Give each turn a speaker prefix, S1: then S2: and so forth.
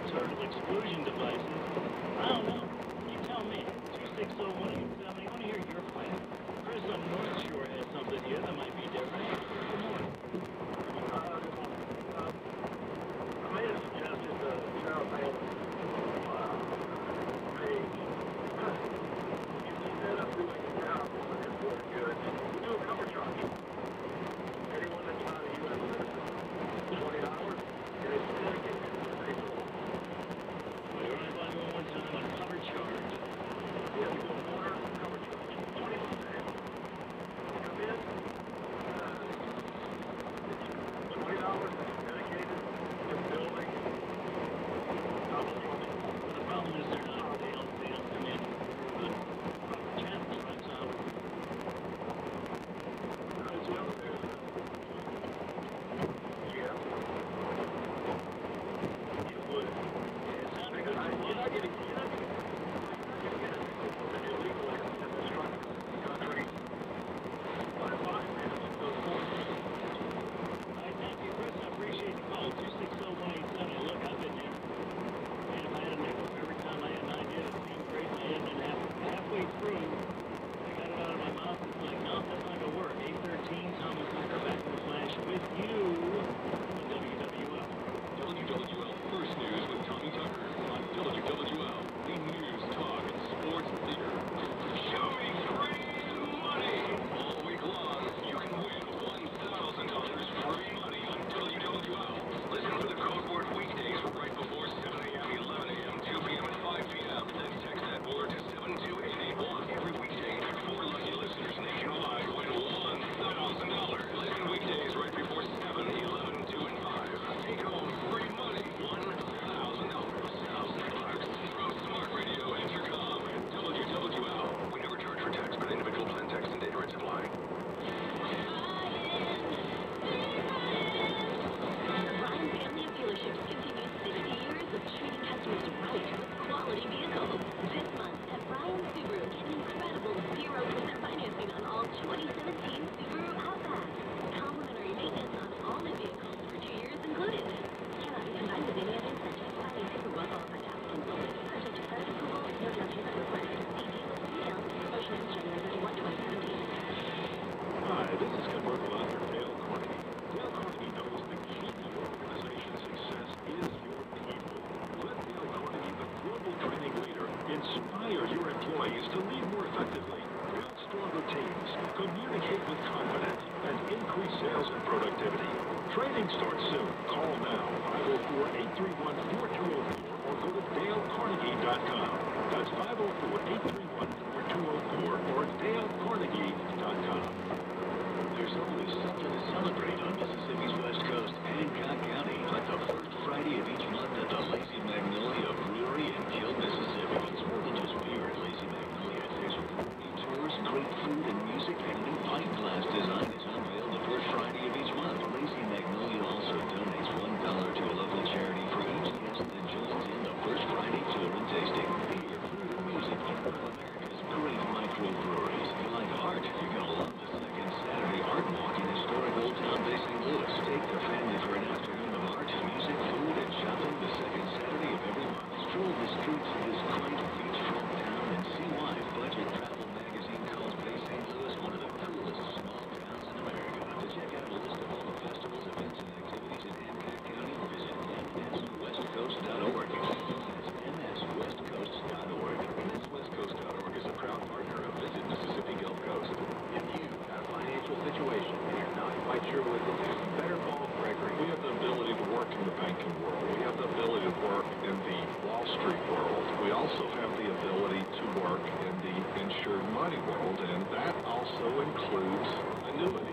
S1: sort of exclusion devices. I don't know. You tell me. 260-1870. I want to hear your plan. Chris on North Shore has something here that might be different. Good morning.
S2: Good morning. I made a suggestion to Sarah Palin. Instead of doing a job on import goods, we do a cover charge. Anyone that's not a U.S. citizen, $20, and it's dedicated to the state law.
S1: Well, you're only buying one more time on cover charge.
S2: Yeah, we do a water cover charge. 20 bucks a half. Come in, $20 dedicated to building double structure.
S1: The problem is they don't come in with proper channel trucks out.
S2: As well, there's yeah. You would.
S1: It sounded good.
S2: You're not getting it illegal in this country. But if I those points.
S1: I thank you, Chris. I appreciate the call. 260-1870. Look, I've been there. Man, if I had a nickel for every time I had an idea that seemed great in my head, and then halfway through, I got it out of my mouth. It's like, no, that's not going to work. 813, Thomas Tucker back in the flash with you on WWL.
S3: WWL First News with Tommy Tucker on WWL, the news, talk, and sports leader. Show me free money! All week long, you can win $1,000 free money on WWL. Listen for the code word weekdays right before 7 a.m., 11 a.m., 2 p.m., and 5 p.m. Then text that word to 72881. Every weekday, 4 lucky listeners nationwide win $1,000. Listen weekdays right before 7, 11, 2, and 5. Take home free money, $1,000. From Smart Radio, Intercom, and WWL. We never charge for text, but individual plan text and data rates apply.
S4: Ryan Family of Dealerships continues 60 years of treating customers right with quality vehicles. This month at Ryan Subaru, get incredible 0% financing on all 2017 Subaru Outback. Complimentary maintenance on all new vehicles for 2 years included. Cannot be combined with any other incentive. Financing for well-qualified applicants only. Subject to credit approval, no down payment required. See dealer details. Promotion ends January 31, 2017.
S5: Hi, this is Commercial Author Dale Carnegie. Dale Carnegie knows the key to your organization's success is your people. Let Dale Carnegie, the global training leader, inspire your employees to lead more effectively, build stronger teams, communicate with confidence, and increase sales and productivity. Training starts soon. Call now, 504-831-4204, or go to dalecarnegie.com. That's 504-831-4204 or dalecarnegie.com.
S6: There's always something to celebrate on Mississippi's West Coast, Hancock County, like the first Friday of each month at the Lazy Magnolia Brewery in Kill, Mississippi. It's more than just beer at Lazy Magnolia. There's brewery tours, great food and music, and a new pint glass design is unveiled the first Friday of each month. Lazy Magnolia also donates $1 to a local charity for each guest that joins in the first Friday tour and tasting. Beer, food, and music from one of America's great microbreweries. If you like art, you're going to love the second Saturday Art Walk in historic Old Town Bay, St. Louis. Take the family for an afternoon of art, music, food, and shopping the second Saturday of every month. Stroll the streets of this quaint beachfront town and see why Budget Travel magazine calls Bay St. Louis one of the coolest small towns in America. To check out a list of all the festivals, events, and activities in Hancock County, visit mswestcoast.org. That's mswestcoast.org.
S5: MissWestCoast.org is a proud partner of Visit Mississippi Gulf Coast.
S7: If you've got a financial situation and you're not quite sure what to do, you better call Gregory.
S5: We have the ability to work in the banking world. We have the ability to work in the Wall Street world. We also have the ability to work in the insured money world, and that also includes annuities.